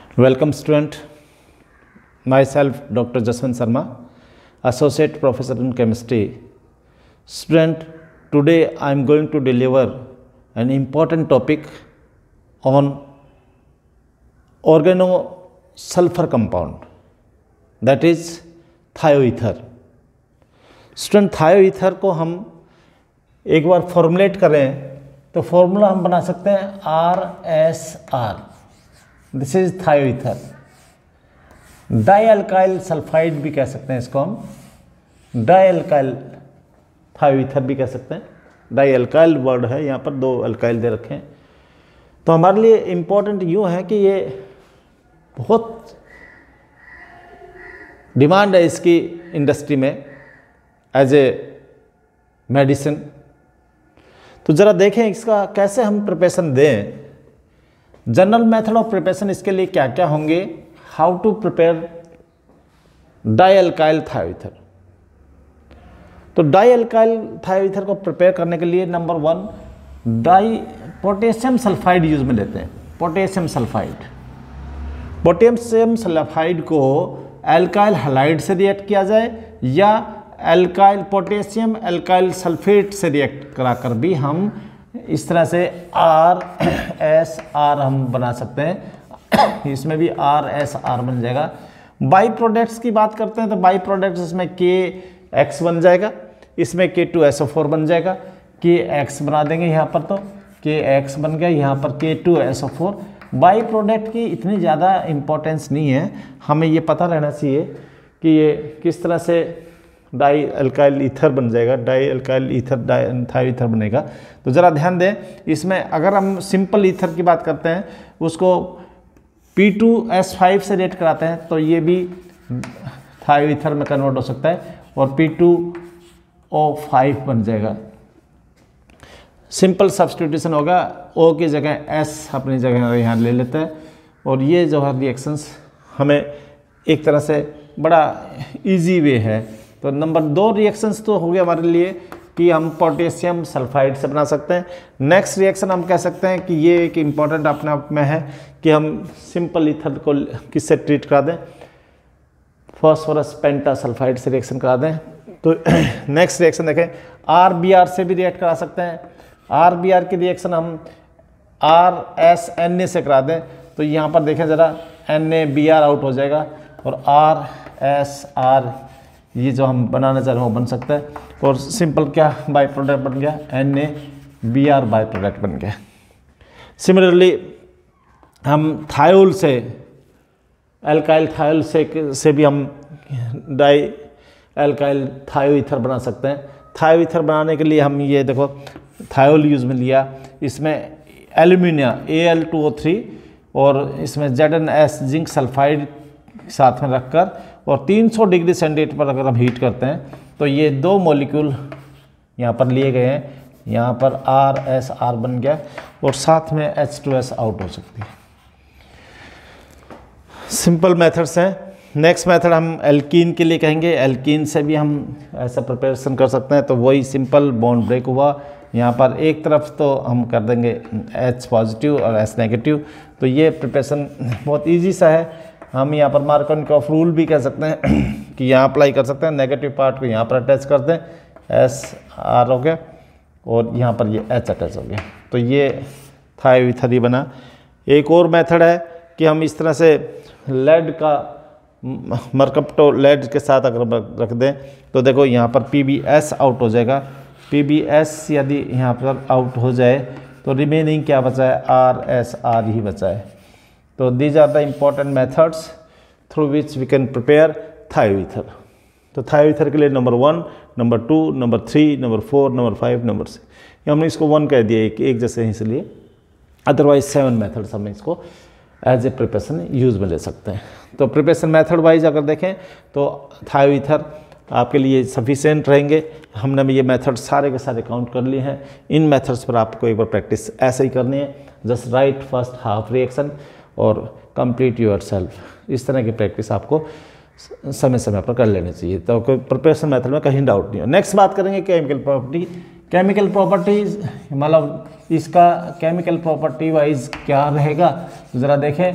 Welcome student, myself Dr. Jaswant Sharma, Associate Professor in Chemistry. Student, today I am going to deliver an important topic on organosulfur compound, that is thioether. Student thioether को हम एक बार formulate करें तो formula हम बना सकते हैं RSR. This is thioether. Dialkyl sulphide भी कह सकते हैं इसको हम, डाईअल्काइल थायोईथर भी कह सकते हैं. डाईअल्काइल वर्ड है, यहाँ पर दो अल्काइल दे रखे हैं. तो हमारे लिए इम्पोर्टेंट यूँ है कि ये बहुत डिमांड है इसकी इंडस्ट्री में एज ए मेडिसिन. तो ज़रा देखें इसका कैसे हम प्रिपरेशन दें. जनरल मेथड ऑफ प्रिपरेशन इसके लिए क्या क्या होंगे. How to prepare dialkyl thioether. तो डाईअल्काइल थायोईथर को प्रिपेयर करने के लिए नंबर 1 पोटेशियम सल्फाइड यूज में लेते हैं. Potassium sulphide. पोटेशियम सल्फाइड को एल्काइल हैलाइड से रिएक्ट किया जाए या एल्काइल पोटेशियम एल्काइल सल्फेट से रिएक्ट कराकर भी हम इस तरह से RSR हम बना सकते हैं. इसमें भी RSR बन जाएगा. बाई प्रोडक्ट्स की बात करते हैं तो बाई प्रोडक्ट्स इसमें KX बन जाएगा, इसमें K2SO4 बन जाएगा. KX बना देंगे यहाँ पर, तो KX बन गया, यहाँ पर K2SO4. बाई प्रोडक्ट की इतनी ज़्यादा इम्पोर्टेंस नहीं है, हमें ये पता रहना चाहिए कि ये किस तरह से डाई अल्काइल ईथर बन जाएगा, डाई अल्काइल ईथर थायोईथर बनेगा. तो ज़रा ध्यान दें, इसमें अगर हम सिंपल ईथर की बात करते हैं उसको P2S5 से रेट कराते हैं तो ये भी थायोईथर में कन्वर्ट हो सकता है और P2O5 बन जाएगा. सिंपल सब्स्टिट्यूशन होगा, O की जगह S अपनी जगह यहाँ ले लेते हैं और ये जो है रिएक्शंस हमें एक तरह से बड़ा इजी वे है. तो नंबर 2 रिएक्शंस तो हो गया हमारे लिए कि हम पोटेशियम सल्फाइड से बना सकते हैं. नेक्स्ट रिएक्शन हम कह सकते हैं कि ये एक इम्पॉर्टेंट अपने आप में है कि हम सिंपल ईथर को किससे ट्रीट करा दें, फॉस्फोरस पेंटासल्फाइड से रिएक्शन करा दें. तो नेक्स्ट रिएक्शन देखें, RBR से भी रिएक्ट करा सकते हैं. RBR की रिएक्शन हम RSNA से करा दें तो यहाँ पर देखें ज़रा NaBr आउट हो जाएगा और RSR ये जो हम बनाना चाह रहे हैं वो बन सकता है. और सिंपल क्या बाई प्रोडक्ट बन गया, NaBr बाई प्रोडक्ट बन गया. सिमिलरली हम थायोल से एल्काइल थायोल से भी हम डाई एल्काइल थायोईथर बना सकते हैं. थायोईथर बनाने के लिए हम ये देखो थायोल यूज में लिया, इसमें एल्यूमिनिया Al2O3 और इसमें ZnS जिंक सल्फाइड साथ में रखकर और 300 डिग्री सेंटीग्रेड पर अगर हम हीट करते हैं तो ये दो मॉलिक्यूल यहाँ पर लिए गए हैं. यहाँ पर RSR बन गया और साथ में H2S आउट हो सकती है. सिंपल मेथड्स हैं. नेक्स्ट मेथड हम एल्कीन के लिए कहेंगे. एल्कीन से भी हम ऐसा प्रिपरेशन कर सकते हैं. तो वही सिंपल बॉन्ड ब्रेक हुआ, यहाँ पर एक तरफ तो हम कर देंगे H पॉजिटिव और S नेगेटिव. तो ये प्रिपरेशन बहुत इजी सा है. हम यहाँ पर मार्कोनिकॉफ रूल भी कह सकते हैं कि यहाँ अप्लाई कर सकते हैं. नेगेटिव पार्ट को यहाँ पर अटैच कर दें, SR हो गया और यहाँ पर ये H अटैच हो गया. तो ये थायोईथर ही बना. एक और मेथड है कि हम इस तरह से लेड का मरकप्टो लेड के साथ अगर रख दें तो देखो यहाँ पर PbS आउट हो जाएगा. PbS यदि यहाँ पर आउट हो जाए तो रिमेनिंग क्या बचा है, RSR ही बचा है. तो these are the important methods through which we can prepare thioether. तो थायोईथर के लिए number 1, number 2, number 3, number 4, number 5, number 6. हमने इसको 1 कह दिया एक जैसे हैं इसलिए. अदरवाइज 7 मेथड्स हम इसको एज ए प्रिपरेशन यूज में ले सकते हैं. तो प्रिपरेशन मेथड वाइज अगर देखें तो थायोईथर आपके लिए सफिशिएंट रहेंगे. हमने ये मेथड सारे के सारे काउंट कर लिए हैं. इन मेथड्स पर आपको एक बार प्रैक्टिस ऐसे ही करनी है. Just write first half reaction और कंप्लीट योरसेल्फ. इस तरह की प्रैक्टिस आपको समय समय पर कर लेनी चाहिए. तो प्रिपरेशन मेथड में कहीं डाउट नहीं हो. नेक्स्ट बात करेंगे केमिकल प्रॉपर्टी. केमिकल प्रॉपर्टीज मतलब इसका केमिकल प्रॉपर्टी वाइज क्या रहेगा, ज़रा देखें.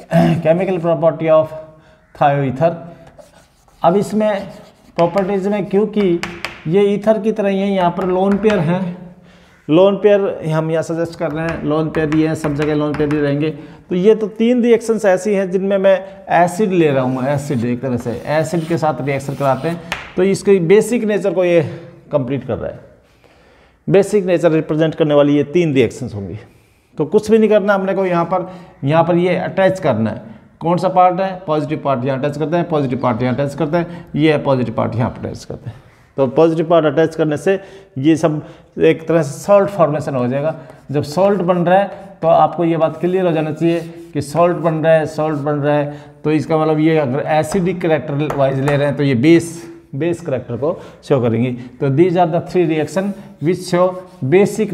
Chemical property of thioether. अब इसमें प्रॉपर्टीज में क्योंकि ये ईथर की तरह ही है, यहाँ पर लोन पेयर हैं, लोन पेयर हम यहाँ सजेस्ट कर रहे हैं, लोन पेयर ये है, सब जगह लोन पेयर ही रहेंगे। तो ये तो 3 रिएक्शंस ऐसी हैं जिनमें मैं एसिड ले रहा हूँ, एसिड एक तरह से एसिड के साथ रिएक्शन कराते हैं, तो इसके बेसिक नेचर को ये कंप्लीट कर रहा है। बेसिक नेचर रिप्रेजेंट करने वाली ये 3 रिएक्शंस होंगी। तो कुछ भी नहीं करना हमने को, यहाँ पर ये अटैच करना है। कौन सा पार्ट है? पॉजिटिव पार्ट यहाँ अटैच करते हैं, पॉजिटिव पार्ट यहाँ अटैच करते हैं, ये पॉजिटिव पार्ट यहाँ पर अटैच करते हैं। तो पॉजिटिव पार्ट अटैच करने से ये सब एक तरह से सॉल्ट फॉर्मेशन हो जाएगा। जब सॉल्ट बन रहा है तो आपको ये बात क्लियर हो जाना चाहिए कि सॉल्ट बन रहा है, सॉल्ट बन रहा है, तो इसका मतलब ये अगर एसिडिक करेक्टर वाइज ले रहे हैं तो ये बेस करेक्टर को शो करेंगी। तो these are the 3 reaction which show basic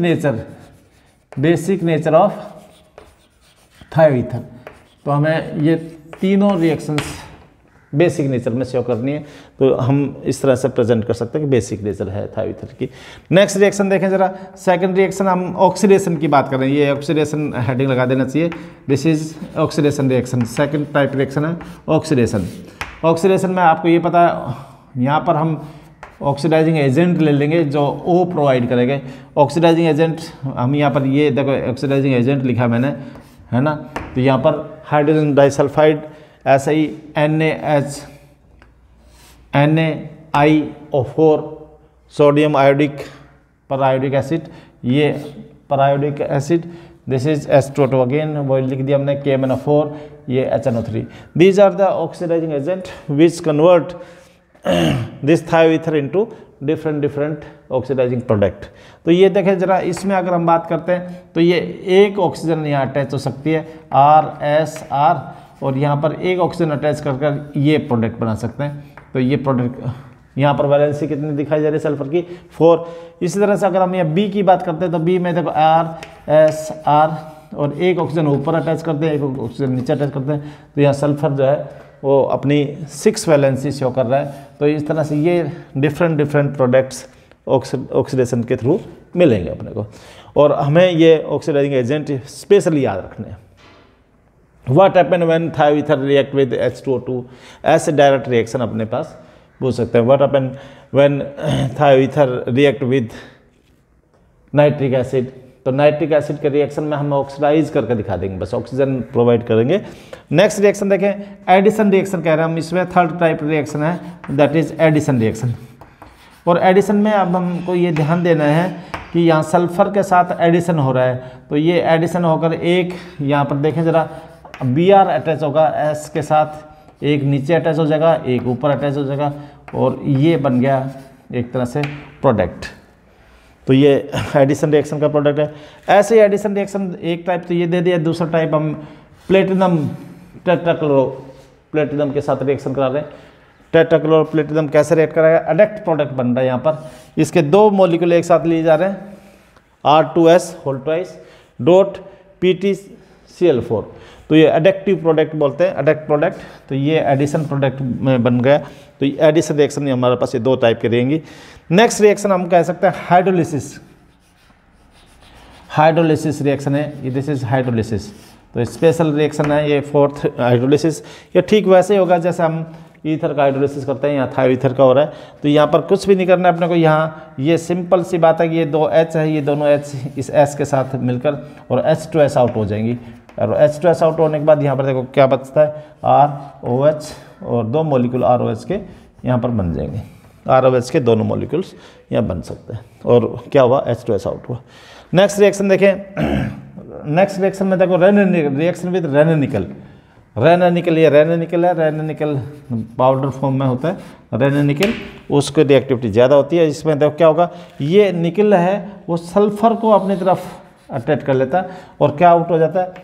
nature of thioether. तो हमें ये तीनों रिएक्शंस बेसिक नेचर में शो करनी है, तो हम इस तरह से प्रेजेंट कर सकते हैं कि बेसिक नेचर है थायोईथर की। नेक्स्ट रिएक्शन देखें जरा, सेकंड रिएक्शन हम ऑक्सीडेशन की बात कर रहे हैं, ये ऑक्सीडेशन हेडिंग लगा देना चाहिए। This is oxidation reaction, second type reaction है ऑक्सीडेशन। ऑक्सीडेशन में आपको ये पता है, यहाँ पर हम ऑक्सीडाइजिंग एजेंट ले लेंगे जो O प्रोवाइड करेंगे। ऑक्सीडाइजिंग एजेंट हम यहाँ पर ये देखो ऑक्सीडाइजिंग एजेंट लिखा मैंने, है ना। तो यहाँ पर हाइड्रोजन डाइसल्फाइड, ऐसे ही NaIO4 sodium iodic periodic acid, ये periodic acid, this is H2O again, वो लिख दिया हमने KMnO4, ये HNO3। These are the oxidising agent which convert this thioether into different oxidising product. तो ये देखें जरा, इसमें अगर हम बात करते हैं तो ये एक ऑक्सीजन यहाँ अटैच हो सकती है RSR, और यहाँ पर एक ऑक्सीजन अटैच कर ये प्रोडक्ट बना सकते हैं। तो ये प्रोडक्ट यहाँ पर वैलेंसी कितनी दिखाई जा रही है सल्फर की? 4। इसी तरह से अगर हम यहाँ B की बात करते हैं तो B में देखो RSR, और एक ऑक्सीजन ऊपर अटैच करते हैं, एक ऑक्सीजन नीचे अटैच करते हैं, तो यहाँ सल्फर जो है वो अपनी 6 वैलेंसी शो कर रहा है। तो इस तरह से ये डिफरेंट प्रोडक्ट्स ऑक्सीडेशन के थ्रू मिलेंगे अपने को, और हमें ये ऑक्सीडाइजिंग एजेंट स्पेशली याद रखने हैं। What happen when thiouether react with H2O2? ऐसे डायरेक्ट रिएक्शन अपने पास पूछ सकते हैं। What happen when thiouether react with nitric acid? तो नाइट्रिक एसिड के रिएक्शन में हम ऑक्सीडाइज करके दिखा देंगे, बस ऑक्सीजन प्रोवाइड करेंगे। नेक्स्ट रिएक्शन देखें, एडिशन रिएक्शन कह रहे हैं हम, इसमें थर्ड टाइप रिएक्शन है, दैट इज एडिशन रिएक्शन। और एडिशन में अब हमको ये ध्यान देना है कि यहाँ सल्फर के साथ एडिशन हो रहा है, तो ये एडिशन होकर एक यहाँ पर देखें जरा, Br अटैच होगा S के साथ, एक नीचे अटैच हो जाएगा, एक ऊपर अटैच हो जाएगा, और ये बन गया एक तरह से प्रोडक्ट। तो ये एडिशन रिएक्शन का प्रोडक्ट है। ऐसे ही एडिशन रिएक्शन एक टाइप तो ये दे दिया, दूसरा टाइप हम प्लेटिनम टेट्राक्लोरो प्लेटिनम के साथ रिएक्शन करा रहे हैं। टेट्राक्लोरो प्लेटिनम कैसे रिएक्ट कराएगा? अडेक्ट प्रोडक्ट बन रहा है यहाँ पर, इसके 2 मॉलिक्यूल एक साथ लिए जा रहे हैं, R2S whole twice dot PtCl4, तो ये एडेक्टिव प्रोडक्ट बोलते हैं, एडेक्ट प्रोडक्ट। तो ये एडिशन प्रोडक्ट में बन गया। तो ये एडिशन रिएक्शन हमारे पास ये 2 टाइप की रहेंगी। नेक्स्ट रिएक्शन हम कह सकते हैं हाइड्रोलिसिस रिएक्शन है, ये दिस इज हाइड्रोलिसिस। तो स्पेशल रिएक्शन है ये 4th हाइड्रोलिसिस। ये ठीक वैसे ही होगा जैसे हम ईथर का हाइड्रोलिसिस करते हैं, यहाँ थायोईथर का हो रहा है। तो यहाँ पर कुछ भी नहीं करना है अपने को, यहाँ ये सिंपल सी बात है कि ये 2 H है, ये दोनों H इस S के साथ मिलकर और H2S आउट हो जाएंगी, और H2S आउट होने के बाद यहाँ पर देखो क्या बचता है, ROH, और 2 मॉलिक्यूल ROH के यहाँ पर बन जाएंगे, ROH के दोनों मॉलिक्यूल्स यहाँ बन सकते हैं, और क्या हुआ, H2S आउट हुआ। नेक्स्ट रिएक्शन देखें, नेक्स्ट रिएक्शन में देखो रिएक्शन विद रेनानिकल। रेनानिकल, ये रेनानिकल है, रेनानिकल पाउडर फॉर्म में होता है रेनानिकल, उसकी रिएक्टिविटी ज़्यादा होती है। इसमें देखो क्या होगा, ये निकल है वो सल्फर को अपनी तरफ अटैच कर लेता है, और क्या आउट हो जाता है,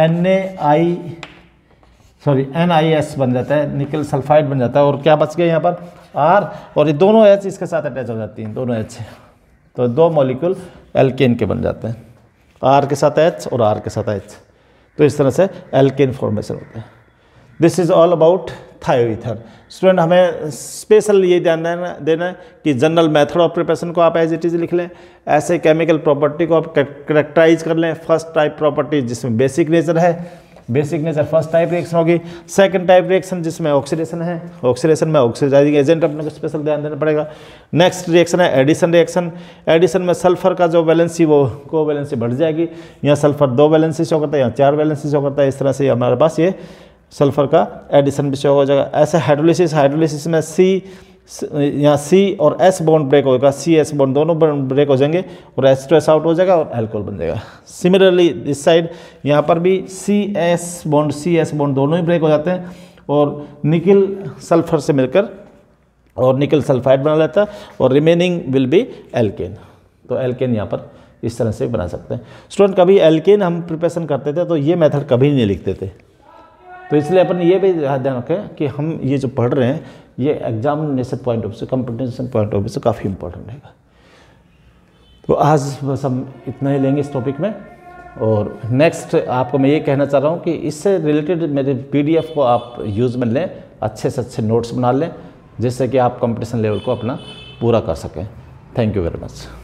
NiS बन जाता है, निकल सल्फाइड बन जाता है, और क्या बच गया यहाँ पर R, और ये दोनों H इसके साथ अटैच हो जाती हैं, दोनों H, तो 2 मॉलिक्यूल एल्केन के बन जाते हैं, R के साथ H और R के साथ H। तो इस तरह से एल्केन फॉर्मेशन होता है। This is all about thioether. Student हमें स्पेशल ये ध्यान देना है कि जनरल मेथड ऑफ प्रिपरेशन को आप एज इट इज लिख लें, ऐसे केमिकल प्रॉपर्टी को आप करेक्टराइज कर लें। फर्स्ट टाइप प्रॉपर्टी जिसमें बेसिक नेचर है, basic nature first type reaction होगी। सेकंड टाइप रिएक्शन जिसमें ऑक्सीडेशन है, ऑक्सीडेशन में ऑक्सीडाइजिंग एजेंट अपने को स्पेशल ध्यान देना पड़ेगा। नेक्स्ट रिएक्शन है एडिशन रिएक्शन। एडिशन में सल्फर का जो वैलेंसी वो कोवैलेंसी बढ़ जाएगी। यहाँ सल्फर 2 वैलेंसी शो करता है, यहाँ 4 वैलेंसी शो करता है। इस तरह से हमारे पास ये सल्फर का एडिशन भी शो हो जाएगा। ऐसे हाइड्रोलिसिस में यहाँ C और S बॉन्ड ब्रेक होगा, CS बॉन्ड दोनों ब्रेक हो जाएंगे और H2S आउट हो जाएगा और अल्कोहल बन जाएगा। सिमिलरली इस साइड यहाँ पर भी CS बॉन्ड दोनों ही ब्रेक हो जाते हैं और निकल सल्फर से मिलकर और निकल सल्फाइड बना लेता है और रिमेनिंग विल बी एल्केन। तो एल्केन यहाँ पर इस तरह से बना सकते हैं। स्टूडेंट कभी एल्केन हम प्रिपरेशन करते थे तो ये मेथड कभी नहीं लिखते थे, तो इसलिए अपन ये भी ध्यान रखें कि हम ये जो पढ़ रहे हैं ये एग्जामिनेशन पॉइंट ऑफ व्यू से, कंपटीशन पॉइंट ऑफ व्यू से काफ़ी इंपॉर्टेंट रहेगा। तो आज बस हम इतना ही लेंगे इस टॉपिक में। और नेक्स्ट आपको मैं ये कहना चाह रहा हूँ कि इससे रिलेटेड मेरे PDF को आप यूज़ में लें, अच्छे से अच्छे नोट्स बना लें जिससे कि आप कंपटीशन लेवल को अपना पूरा कर सकें। Thank you very much.